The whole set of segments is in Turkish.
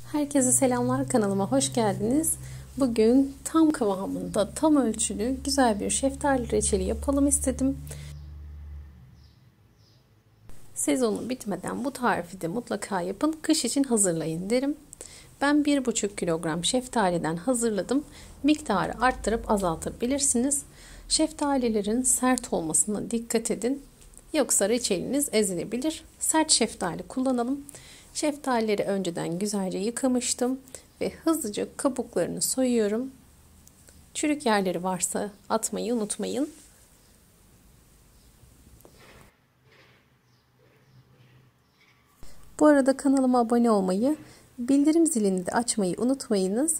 Herkese selamlar, kanalıma hoş geldiniz. Bugün tam kıvamında, tam ölçülü güzel bir şeftali reçeli yapalım istedim. Sezonu bitmeden bu tarifi de mutlaka yapın. Kış için hazırlayın derim. Ben 1,5 kilogram şeftaliden hazırladım. Miktarı arttırıp azaltabilirsiniz. Şeftalilerin sert olmasına dikkat edin. Yoksa reçeliniz ezilebilir. Sert şeftali kullanalım. Şeftalileri önceden güzelce yıkamıştım ve hızlıca kabuklarını soyuyorum. Çürük yerleri varsa atmayı unutmayın. Bu arada kanalıma abone olmayı, bildirim zilini de açmayı unutmayınız.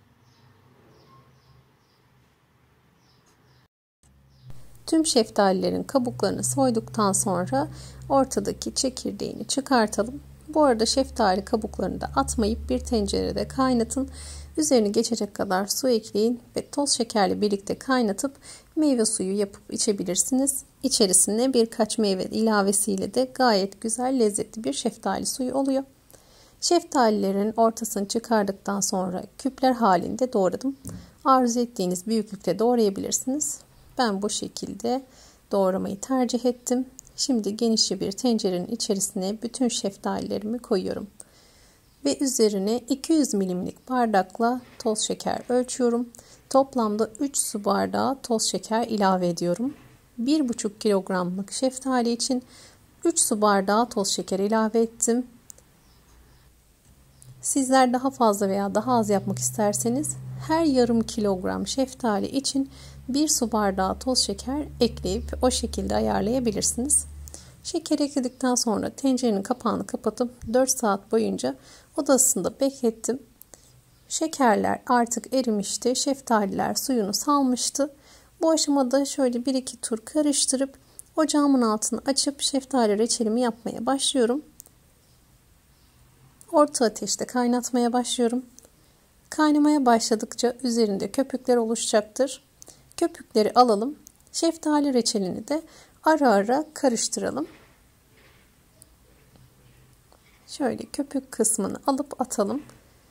Tüm şeftalilerin kabuklarını soyduktan sonra ortadaki çekirdeğini çıkartalım. Bu arada şeftali kabuklarını da atmayıp bir tencerede kaynatın. Üzerini geçecek kadar su ekleyin ve toz şekerle birlikte kaynatıp meyve suyu yapıp içebilirsiniz. İçerisine birkaç meyve ilavesiyle de gayet güzel, lezzetli bir şeftali suyu oluyor. Şeftalilerin ortasını çıkardıktan sonra küpler halinde doğradım. Arzu ettiğiniz büyüklükte doğrayabilirsiniz. Ben bu şekilde doğramayı tercih ettim. Şimdi genişçe bir tencerenin içerisine bütün şeftalilerimi koyuyorum. Ve üzerine 200 milimlik bardakla toz şeker ölçüyorum. Toplamda 3 su bardağı toz şeker ilave ediyorum. 1,5 kilogramlık şeftali için 3 su bardağı toz şeker ilave ettim. Sizler daha fazla veya daha az yapmak isterseniz her yarım kilogram şeftali için 1 su bardağı toz şeker ekleyip o şekilde ayarlayabilirsiniz. Şeker ekledikten sonra tencerenin kapağını kapatıp 4 saat boyunca oda ısısında beklettim. Şekerler artık erimişti. Şeftaliler suyunu salmıştı. Bu aşamada şöyle 1-2 tur karıştırıp ocağımın altını açıp şeftali reçelimi yapmaya başlıyorum. Orta ateşte kaynatmaya başlıyorum. Kaynamaya başladıkça üzerinde köpükler oluşacaktır. Köpükleri alalım. Şeftali reçelini de ara ara karıştıralım. Şöyle köpük kısmını alıp atalım.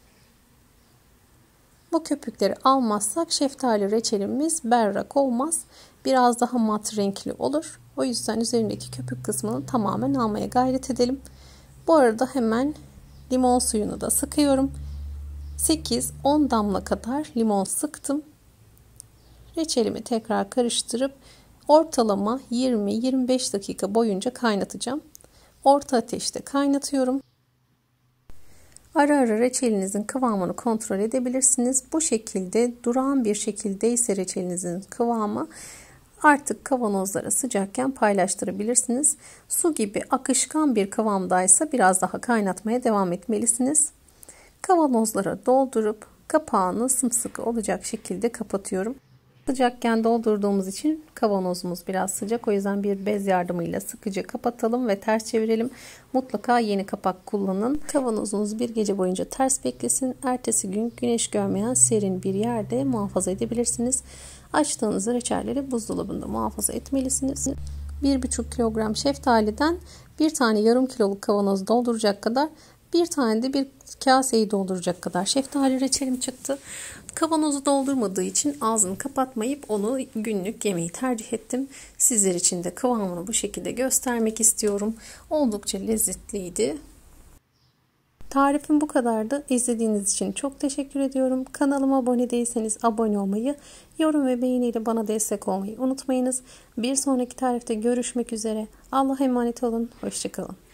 Bu köpükleri almazsak şeftali reçelimiz berrak olmaz. Biraz daha mat renkli olur. O yüzden üzerindeki köpük kısmını tamamen almaya gayret edelim. Bu arada hemen limon suyunu da sıkıyorum. 8-10 damla kadar limon sıktım. Reçelimi tekrar karıştırıp ortalama 20-25 dakika boyunca kaynatacağım. Orta ateşte kaynatıyorum. Ara ara reçelinizin kıvamını kontrol edebilirsiniz. Bu şekilde durağan bir şekilde ise reçelinizin kıvamı artık kavanozlara sıcakken paylaştırabilirsiniz. Su gibi akışkan bir kıvamdaysa biraz daha kaynatmaya devam etmelisiniz. Kavanozlara doldurup kapağını sımsıkı olacak şekilde kapatıyorum. Sıcakken doldurduğumuz için kavanozumuz biraz sıcak. O yüzden bir bez yardımıyla sıkıca kapatalım ve ters çevirelim. Mutlaka yeni kapak kullanın. Kavanozunuz bir gece boyunca ters beklesin. Ertesi gün güneş görmeyen serin bir yerde muhafaza edebilirsiniz. Açtığınız reçelleri buzdolabında muhafaza etmelisiniz. 1,5 kilogram şeftaliden bir tane yarım kiloluk kavanoz dolduracak kadar, bir tane de bir kaseyi dolduracak kadar şeftali reçelim çıktı. Kavanozu doldurmadığı için ağzını kapatmayıp onu günlük yemeyi tercih ettim. Sizler için de kıvamını bu şekilde göstermek istiyorum. Oldukça lezzetliydi. Tarifim bu kadardı. İzlediğiniz için çok teşekkür ediyorum. Kanalıma abone değilseniz abone olmayı, yorum ve beğeniyle bana destek olmayı unutmayınız. Bir sonraki tarifte görüşmek üzere. Allah'a emanet olun. Hoşça kalın.